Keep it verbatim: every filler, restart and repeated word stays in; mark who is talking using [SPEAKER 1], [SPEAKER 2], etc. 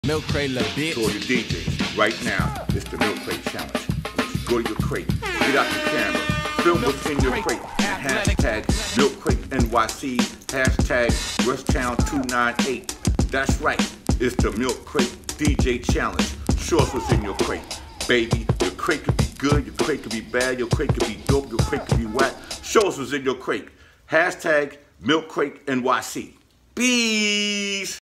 [SPEAKER 1] Milk crate, little bitch.
[SPEAKER 2] To all your D Js, right now, it's the Milk Crate Challenge. Go to your crate, get out the camera, film what's in your crate, and hashtag Milk Crate N Y C, hashtag Westtown two nine eight. That's right, it's the Milk Crate D J Challenge. Show us what's in your crate. Baby, your crate could be good, your crate could be bad, your crate could be dope, your crate could be whack. Show us what's in your crate. Hashtag Milk Crate N Y C. Peace.